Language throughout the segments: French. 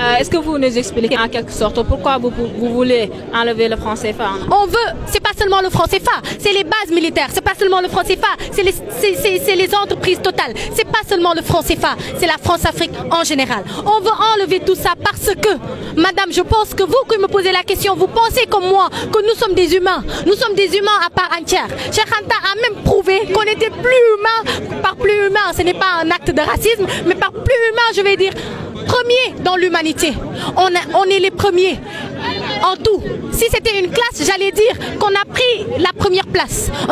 Est-ce que vous nous expliquez en quelque sorte pourquoi vous voulez enlever le franc CFA? On veut, c'est pas seulement le franc CFA, c'est les bases militaires, c'est pas seulement le franc CFA, c'est les entreprises totales, c'est pas seulement le franc CFA, c'est la France-Afrique en général. On veut enlever tout ça parce que, madame, je pense que vous qui me posez la question, vous pensez comme moi que nous sommes des humains. Nous sommes des humains à part entière. Cheikh Anta a même prouvé qu'on était plus humain. Par plus humain, ce n'est pas un acte de racisme, mais par plus humain, je vais dire, premier dans l'humanité. On est les premiers en tout. Si c'était une classe, j'allais dire qu'on a pris la première place. On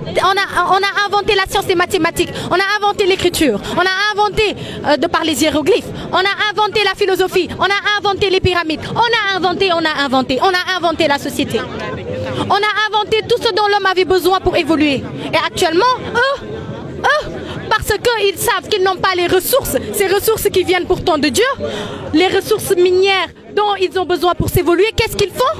a inventé la science des mathématiques, on a inventé l'écriture, on a inventé de par les hiéroglyphes, on a inventé la philosophie, on a inventé les pyramides, on a inventé la société. On a inventé tout ce dont l'homme avait besoin pour évoluer. Et actuellement, eux, parce qu'ils savent qu'ils n'ont pas les ressources, ces ressources qui viennent pourtant de Dieu, les ressources minières dont ils ont besoin pour s'évoluer, qu'est-ce qu'ils font?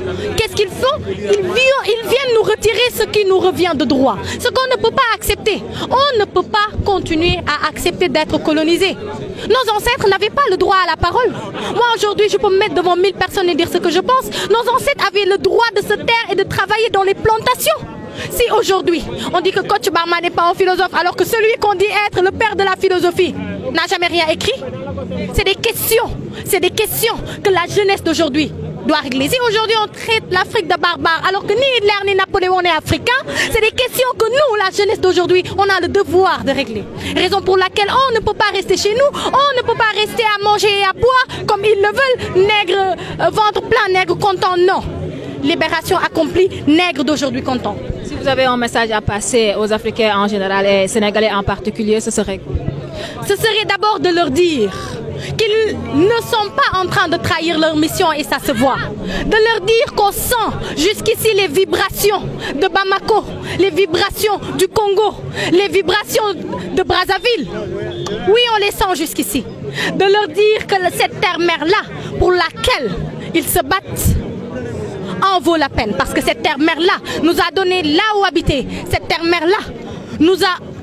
Ils viennent nous retirer ce qui nous revient de droit. Ce qu'on ne peut pas accepter. On ne peut pas continuer à accepter d'être colonisé. Nos ancêtres n'avaient pas le droit à la parole. Moi aujourd'hui, je peux me mettre devant 1000 personnes et dire ce que je pense. Nos ancêtres avaient le droit de se taire et de travailler dans les plantations. Si aujourd'hui, on dit que Kocc Barma n'est pas un philosophe, alors que celui qu'on dit être le père de la philosophie n'a jamais rien écrit, c'est des questions que la jeunesse d'aujourd'hui doit régler. Si aujourd'hui on traite l'Afrique de barbare, alors que ni Hitler ni Napoléon n'est africain, c'est des questions que nous, la jeunesse d'aujourd'hui, on a le devoir de régler. Raison pour laquelle on ne peut pas rester chez nous, on ne peut pas rester à manger et à boire comme ils le veulent, nègre, ventre plein, nègre content, non. Libération accomplie, nègre d'aujourd'hui content. Si vous avez un message à passer aux Africains en général et Sénégalais en particulier, ce serait quoi? Ce serait d'abord de leur dire qu'ils ne sont pas en train de trahir leur mission et ça se voit. De leur dire qu'on sent jusqu'ici les vibrations de Bamako, les vibrations du Congo, les vibrations de Brazzaville. Oui, on les sent jusqu'ici. De leur dire que cette terre-mère-là, pour laquelle ils se battent, en vaut la peine. Parce que cette terre-mère-là nous a donné là où habiter. Cette terre-mère-là ne nous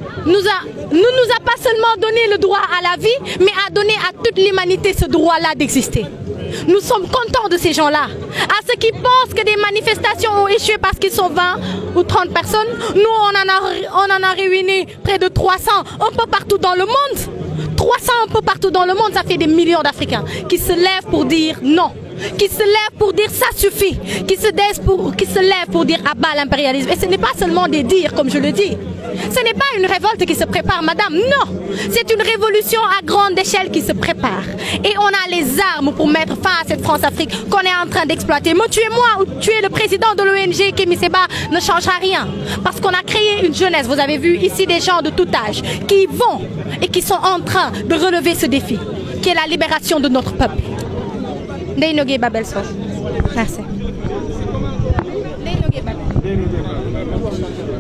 a pas seulement donné le droit à la vie, mais a donné à toute l'humanité ce droit-là d'exister. Nous sommes contents de ces gens-là. À ceux qui pensent que des manifestations ont échoué parce qu'ils sont 20 ou 30 personnes, nous on en a réuni près de 300 un peu partout dans le monde. 300 un peu partout dans le monde, ça fait des millions d'Africains qui se lèvent pour dire non. Qui se lèvent pour dire ça suffit, qui se lèvent pour dire abat l'impérialisme. Et ce n'est pas seulement des dires comme je le dis. Ce n'est pas une révolte qui se prépare, madame, non. C'est une révolution à grande échelle qui se prépare. Et on a les armes pour mettre fin à cette France-Afrique qu'on est en train d'exploiter. Me tuer moi ou tuer le président de l'ONG, Kémy Séba, ne changera rien. Parce qu'on a créé une jeunesse, vous avez vu ici des gens de tout âge, qui vont et qui sont en train de relever ce défi, qui est la libération de notre peuple. Ndeye Nogué Babel Sos. Merci. Ndeye Nogué Babel.